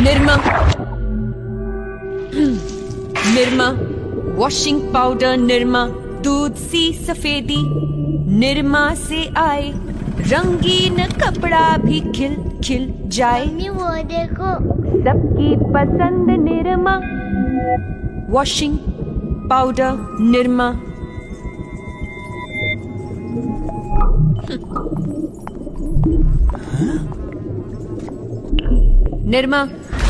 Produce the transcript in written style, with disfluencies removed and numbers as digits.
Nirma, Nirma, washing powder Nirma, दूध सी सफेदी निरमा से आए, रंगीन कपड़ा भी खिल खिल जाए। मम्मी वो देखो, सबकी पसंद निरमा, वॉशिंग पाउडर निरमा। निरमा